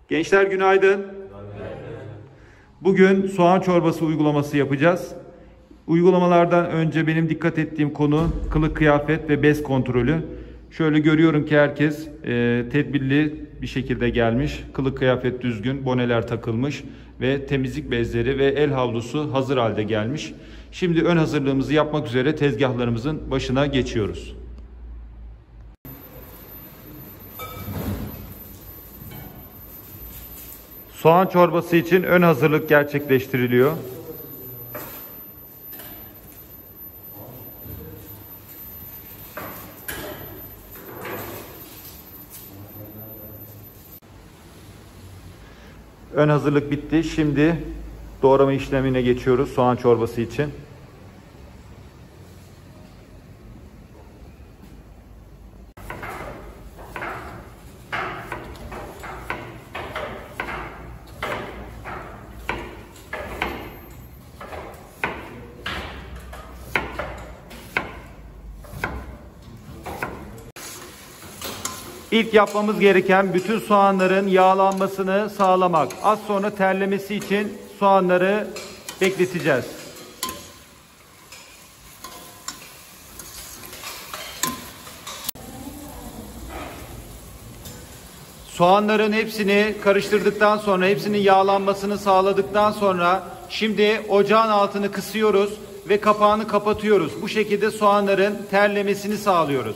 Gençler günaydın. Bugün soğan çorbası uygulaması yapacağız. Uygulamalardan önce benim dikkat ettiğim konu kılık kıyafet ve bez kontrolü. Şöyle görüyorum ki herkes tedbirli bir şekilde gelmiş. Kılık kıyafet düzgün, boneler takılmış ve temizlik bezleri ve el havlusu hazır halde gelmiş. Şimdi ön hazırlığımızı yapmak üzere tezgahlarımızın başına geçiyoruz. Soğan çorbası için ön hazırlık gerçekleştiriliyor. Ön hazırlık bitti. Şimdi doğrama işlemine geçiyoruz soğan çorbası için. İlk yapmamız gereken bütün soğanların yağlanmasını sağlamak. Az sonra terlemesi için soğanları bekleteceğiz. Soğanların hepsini karıştırdıktan sonra, hepsinin yağlanmasını sağladıktan sonra şimdi ocağın altını kısıyoruz ve kapağını kapatıyoruz. Bu şekilde soğanların terlemesini sağlıyoruz.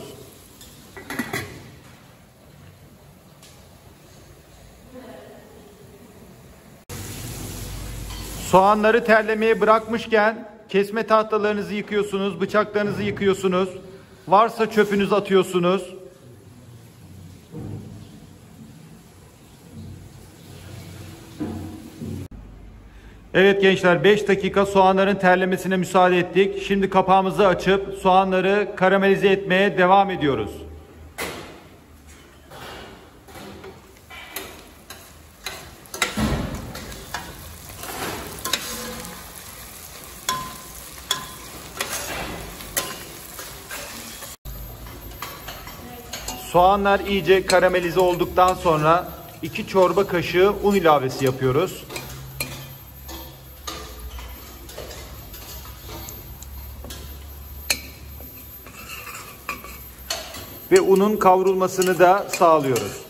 Soğanları terlemeye bırakmışken kesme tahtalarınızı yıkıyorsunuz, bıçaklarınızı yıkıyorsunuz. Varsa çöpünüzü atıyorsunuz. Evet gençler, 5 dakika soğanların terlemesine müsaade ettik. Şimdi kapağımızı açıp soğanları karamelize etmeye devam ediyoruz. Soğanlar iyice karamelize olduktan sonra 2 çorba kaşığı un ilavesi yapıyoruz. Ve unun kavrulmasını da sağlıyoruz.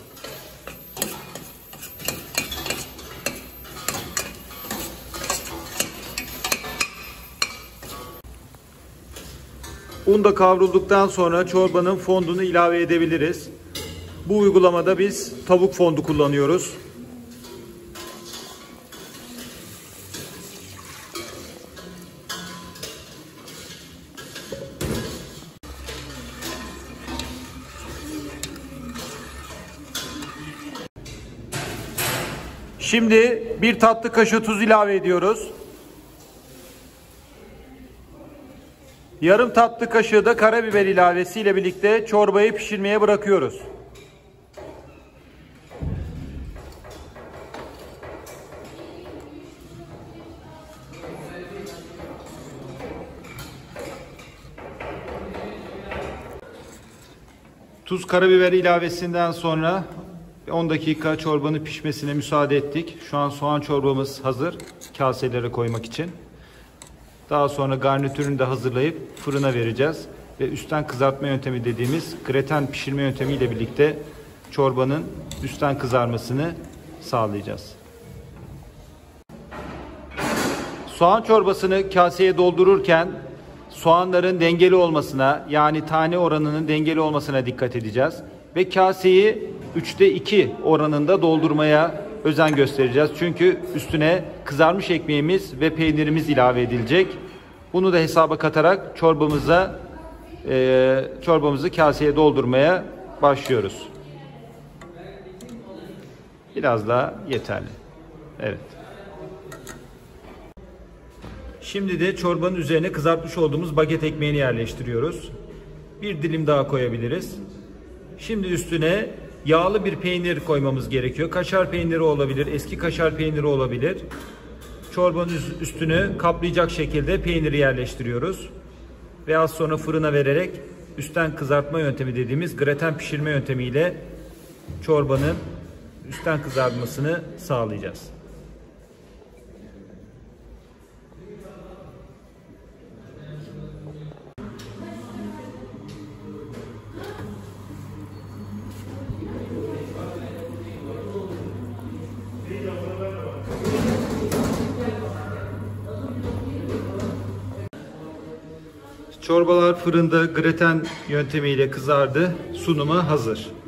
Un da kavrulduktan sonra çorbanın fondunu ilave edebiliriz. Bu uygulamada biz tavuk fondu kullanıyoruz. Şimdi 1 tatlı kaşığı tuz ilave ediyoruz. Yarım tatlı kaşığı da karabiber ilavesiyle birlikte çorbayı pişirmeye bırakıyoruz. Tuz, karabiber ilavesinden sonra 10 dakika çorbanın pişmesine müsaade ettik. Şu an soğan çorbamız hazır kaselere koymak için. Daha sonra garnitürünü de hazırlayıp fırına vereceğiz. Ve üstten kızartma yöntemi dediğimiz graten pişirme yöntemiyle birlikte çorbanın üstten kızarmasını sağlayacağız. Soğan çorbasını kaseye doldururken soğanların dengeli olmasına, yani tane oranının dengeli olmasına dikkat edeceğiz. Ve kaseyi 3'te 2 oranında doldurmaya özen göstereceğiz. Çünkü üstüne kızarmış ekmeğimiz ve peynirimiz ilave edilecek. Bunu da hesaba katarak çorbamızı kaseye doldurmaya başlıyoruz. Biraz daha yeterli. Evet. Şimdi de çorbanın üzerine kızartmış olduğumuz baget ekmeğini yerleştiriyoruz. Bir dilim daha koyabiliriz. Şimdi üstüne yağlı bir peynir koymamız gerekiyor. Kaşar peyniri olabilir, eski kaşar peyniri olabilir. Çorbanın üstünü kaplayacak şekilde peyniri yerleştiriyoruz. Ve az sonra fırına vererek üstten kızartma yöntemi dediğimiz graten pişirme yöntemiyle çorbanın üstten kızarmasını sağlayacağız. Çorbalar fırında graten yöntemiyle kızardı. Sunuma hazır.